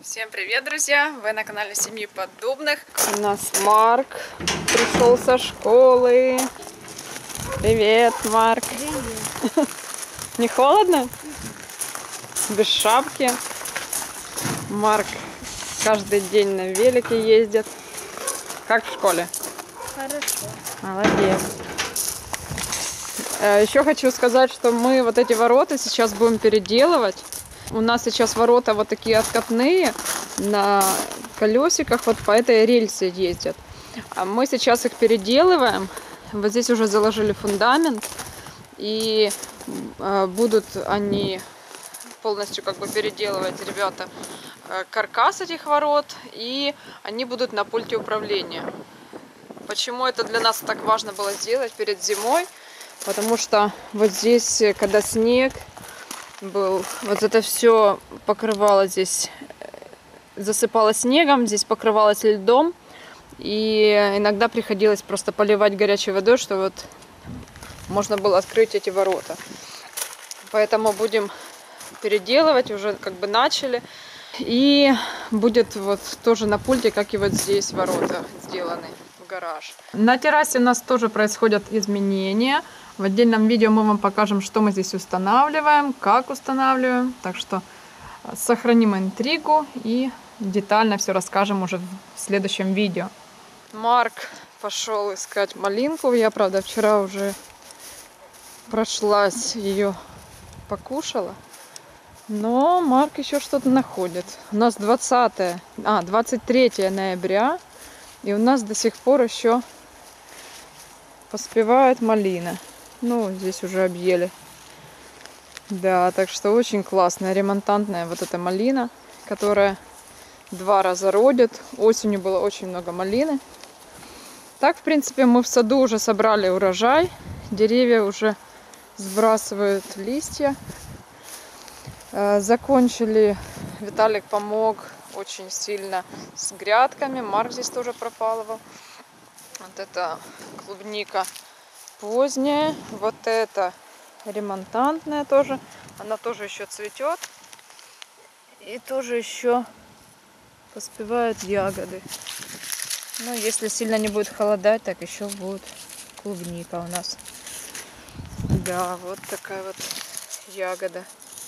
Всем привет, друзья! Вы на канале Семьи Поддубных. У нас Марк пришел со школы. Привет, Марк! Привет! Не холодно? Без шапки. Марк каждый день на велике ездит. Как в школе? Хорошо. Молодец. Еще хочу сказать, что мы вот эти ворота сейчас будем переделывать. У нас сейчас ворота вот такие откатные, на колесиках вот по этой рельсе ездят. А мы сейчас их переделываем. Вот здесь уже заложили фундамент. И будут они полностью как бы переделывать, ребята, каркас этих ворот. И они будут на пульте управления. Почему это для нас так важно было сделать перед зимой? Потому что вот здесь, когда снег был, вот это все покрывало здесь, засыпало снегом, здесь покрывалось льдом, и иногда приходилось просто поливать горячей водой, что вот можно было открыть эти ворота. Поэтому будем переделывать, уже как бы начали, и будет вот тоже на пульте, как и вот здесь ворота сделаны в гараж. На террасе у нас тоже происходят изменения. В отдельном видео мы вам покажем, что мы здесь устанавливаем, как устанавливаем. Так что сохраним интригу и детально все расскажем уже в следующем видео. Марк пошел искать малинку. Я, правда, вчера уже прошлась, ее покушала. Но Марк еще что-то находит. У нас 23 ноября. И у нас до сих пор еще поспевает малина. Ну, здесь уже объели. Да, так что очень классная, ремонтантная вот эта малина, которая 2 раза родит. Осенью было очень много малины. Так, в принципе, мы в саду уже собрали урожай. Деревья уже сбрасывают листья. Закончили. Виталик помог очень сильно с грядками. Марк здесь тоже пропалывал. Вот это клубника поздняя, вот это ремонтантная тоже, она тоже еще цветет и тоже еще поспевают ягоды. Но если сильно не будет холодать, так еще будет клубника у нас. Да, вот такая вот ягода.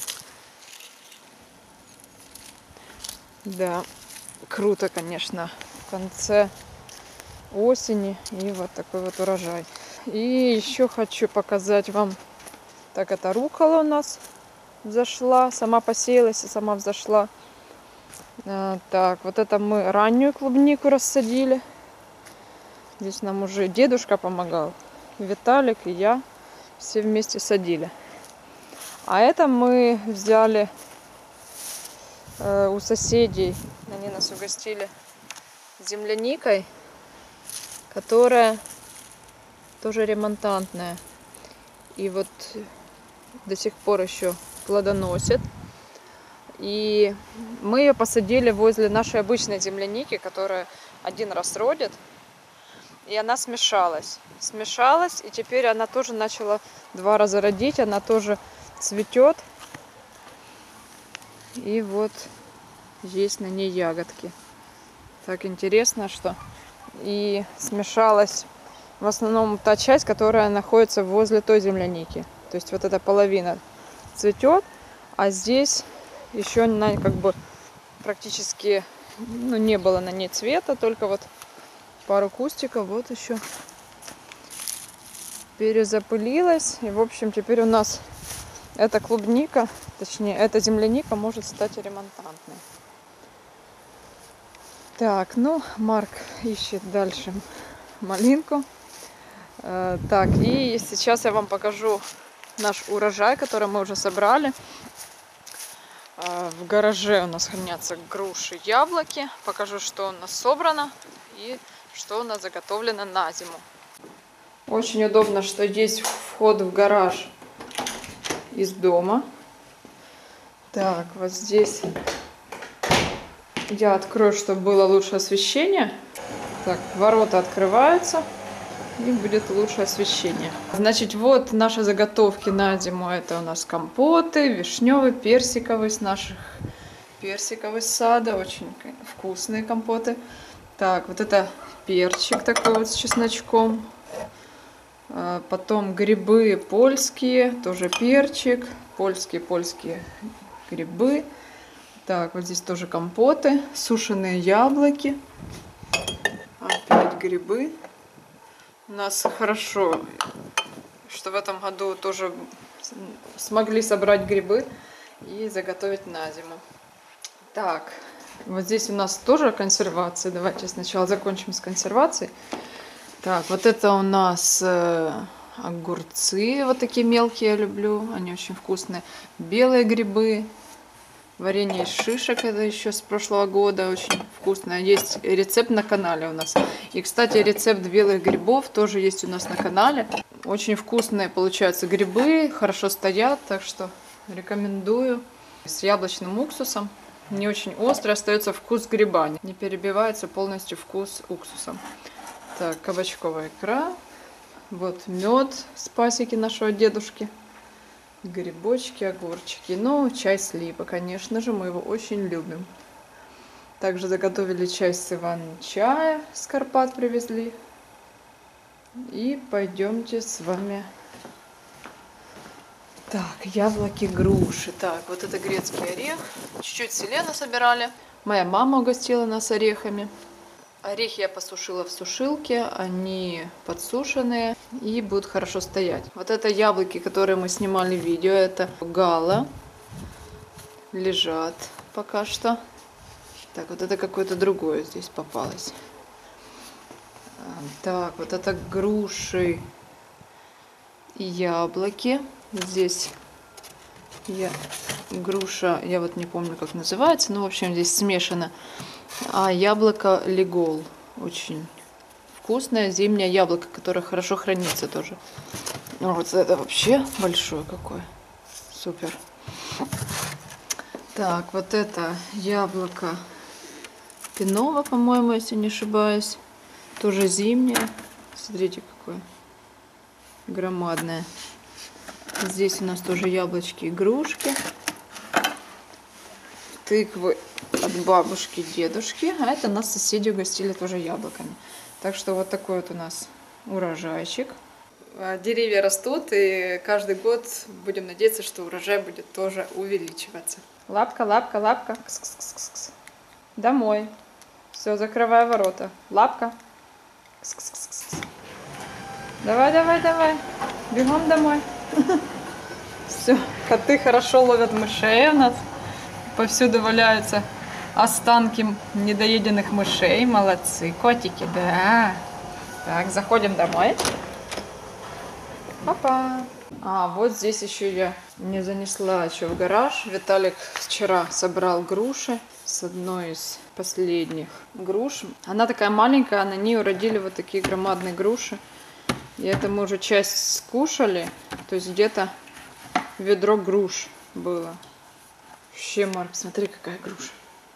Да, круто, конечно, в конце осени и вот такой вот урожай. И еще хочу показать вам, так, это руккола у нас взошла, сама посеялась и сама взошла. Так, вот это мы раннюю клубнику рассадили. Здесь нам уже дедушка помогал, Виталик и я все вместе садили. А это мы взяли у соседей, они нас угостили земляникой, которая тоже ремонтантная. И вот до сих пор еще плодоносит. И мы ее посадили возле нашей обычной земляники, которая 1 раз родит. И она смешалась. Смешалась, и теперь она тоже начала 2 раза родить. Она тоже цветет. И вот есть на ней ягодки. Так интересно, что и смешалась в основном та часть, которая находится возле той земляники. То есть вот эта половина цветет, а здесь еще она как бы практически, ну, не было на ней цвета, только вот пару кустиков вот еще перезапылилась. И в общем теперь у нас эта клубника, точнее эта земляника может стать ремонтантной. Так, ну Марк ищет дальше малинку. Так, и сейчас я вам покажу наш урожай, который мы уже собрали. В гараже у нас хранятся груши, яблоки. Покажу, что у нас собрано и что у нас заготовлено на зиму. Очень удобно, что есть вход в гараж из дома. Так, вот здесь я открою, чтобы было лучше освещение. Так, ворота открываются. И будет лучшее освещение. Значит, вот наши заготовки на зиму. Это у нас компоты, вишневый, персиковый с наших персиковый сада, очень вкусные компоты. Так, вот это перчик такой вот с чесночком. Потом грибы польские, тоже перчик. Польские грибы. Так, вот здесь тоже компоты. Сушеные яблоки. Опять грибы. У нас хорошо, что в этом году тоже смогли собрать грибы и заготовить на зиму. Так, вот здесь у нас тоже консервация. Давайте сначала закончим с консервацией. Так, вот это у нас огурцы, вот такие мелкие я люблю, они очень вкусные. Белые грибы, варенье из шишек, это еще с прошлого года, очень вкусное. Есть рецепт на канале у нас. И, кстати, рецепт белых грибов тоже есть у нас на канале. Очень вкусные получаются грибы, хорошо стоят, так что рекомендую. С яблочным уксусом. Не очень острый, остается вкус гриба, не перебивается полностью вкус уксусом. Так, кабачковая икра. Вот мед с пасеки нашего дедушки. Грибочки, огурчики. Ну, чай с липа, конечно же, мы его очень любим. Также заготовили чай с иван-чая. С Карпат привезли. И пойдемте с вами. Так, яблоки, груши. Так, вот это грецкий орех. Чуть-чуть селена собирали. Моя мама угостила нас орехами. Орехи я посушила в сушилке, они подсушенные и будут хорошо стоять. Вот это яблоки, которые мы снимали видео, это гала, лежат пока что. Так, вот это какое-то другое здесь попалось. Так, вот это груши и яблоки. Здесь груша, я вот не помню, как называется, но в общем здесь смешано. А яблоко Легол. Очень вкусное зимнее яблоко, которое хорошо хранится тоже. Ну, вот это вообще большое какое. Супер. Так, вот это яблоко Пинова, по-моему, если не ошибаюсь. Тоже зимнее. Смотрите, какое громадное. Здесь у нас тоже яблочки и игрушки. Тыквы от бабушки, дедушки. А это нас соседи угостили тоже яблоками. Так что вот такой вот у нас урожайчик. Деревья растут, и каждый год будем надеяться, что урожай будет тоже увеличиваться. Лапка, лапка, лапка. Кс-кс-кс-кс. Домой. Все, закрывай ворота. Лапка. Кс-кс-кс-кс. Давай, давай, давай. Бегом домой. Все, коты хорошо ловят мышей у нас. Повсюду валяются останки недоеденных мышей. Молодцы, котики, да. Так, заходим домой. Папа. А, вот здесь еще я не занесла еще в гараж. Виталик вчера собрал груши с одной из последних груш. Она такая маленькая, а на нее родили вот такие громадные груши. И это мы уже часть скушали. То есть где-то ведро груш было. Вообще, Марк, смотри, какая груша.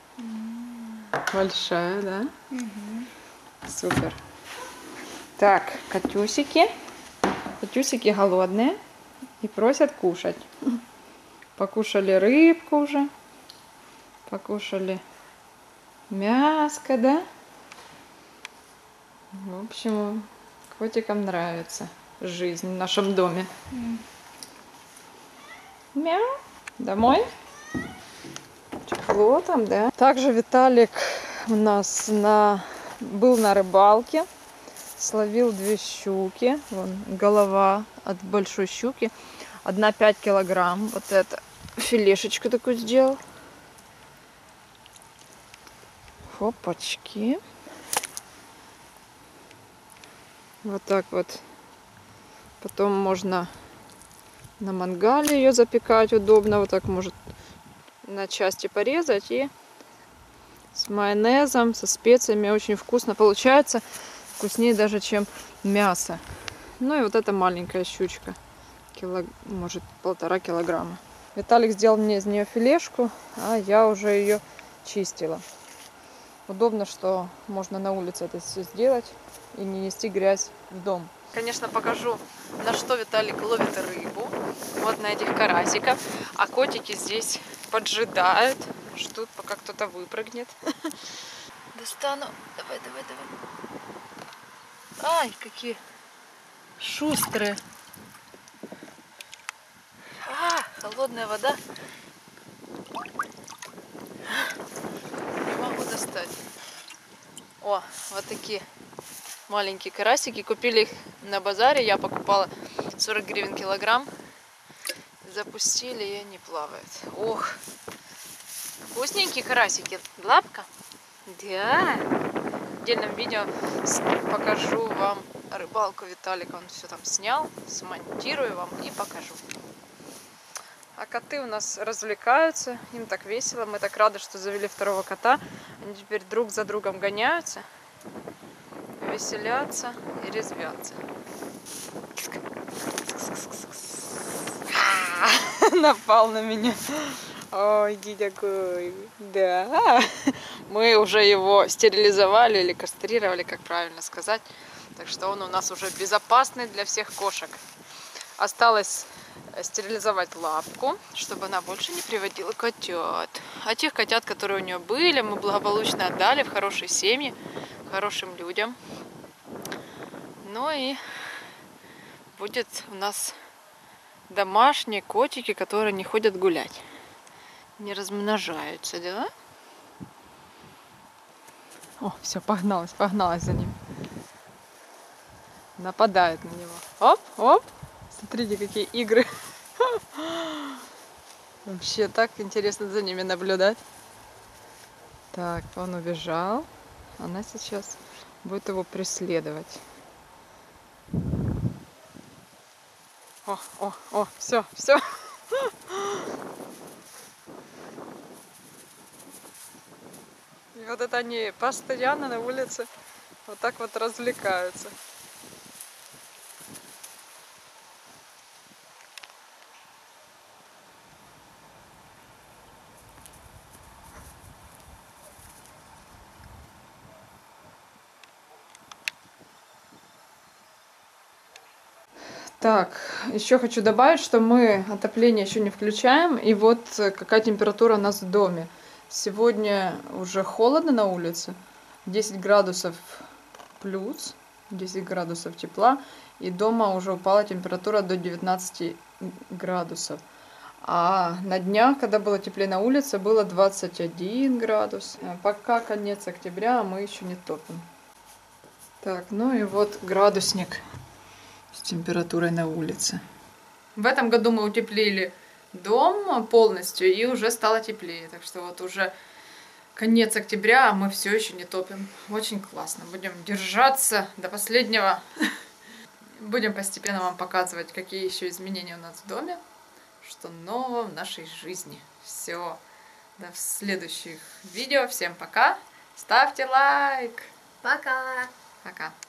Большая, да? Супер. Так, котюсики. Котюсики голодные и просят кушать. Покушали рыбку уже. Покушали мяско, да? В общем, котикам нравится жизнь в нашем доме. Мяу. Домой. Тепло там, да? Также Виталик у нас был на рыбалке. Словил 2 щуки. Вон голова от большой щуки. Одна 5 килограмм. Вот это филешечку такую сделал. Хопачки. Вот так вот. Потом можно на мангале ее запекать удобно. Вот так может на части порезать и с майонезом, со специями очень вкусно получается. Вкуснее даже, чем мясо. Ну и вот эта маленькая щучка. Может 1,5 килограмма. Виталик сделал мне из нее филешку, а я уже ее чистила. Удобно, что можно на улице это все сделать и не нести грязь в дом. Конечно, покажу, на что Виталик ловит рыбу. Вот на этих карасиков. А котики здесь поджидают. ждут, пока кто-то выпрыгнет. Достану. Давай, давай, давай. Ай, какие шустрые. Холодная вода. Не могу достать. О, вот такие маленькие карасики. Купили их на базаре. Я покупала 40 гривен килограмм. Запустили, и они плавают. Ох, вкусненькие карасики. Лапка? Да. В отдельном видео покажу вам рыбалку Виталика. Он все там снял. Смонтирую вам и покажу. А коты у нас развлекаются. Им так весело. Мы так рады, что завели второго кота. Они теперь друг за другом гоняются, веселятся и резвятся. Напал на меня. Ой, иди такой. Да. Мы уже его стерилизовали или кастрировали, как правильно сказать. Так что он у нас уже безопасный для всех кошек. Осталось стерилизовать лапку, чтобы она больше не приводила котят. А тех котят, которые у нее были, мы благополучно отдали в хорошие семьи, хорошим людям. Ну и будет у нас домашние котики, которые не ходят гулять, не размножаются, да? О, все, погналась за ним. Нападает на него. Оп, оп. Смотрите, какие игры. Вообще так интересно за ними наблюдать. Так, он убежал. Она сейчас будет его преследовать. О, все. И вот это они постоянно на улице вот так вот развлекаются. Так, еще хочу добавить, что мы отопление еще не включаем. И вот какая температура у нас в доме. Сегодня уже холодно на улице. 10 градусов плюс, 10 градусов тепла. И дома уже упала температура до 19 градусов. А на днях, когда было теплее на улице, было 21 градус. Пока конец октября, мы еще не топим. Так, ну и вот градусник с температурой на улице. В этом году мы утеплили дом полностью и уже стало теплее. Так что вот уже конец октября, а мы все еще не топим. Очень классно. Будем держаться до последнего. Будем постепенно вам показывать, какие еще изменения у нас в доме, что нового в нашей жизни. Все. До следующих видео. Всем пока. Ставьте лайк. Пока. Пока.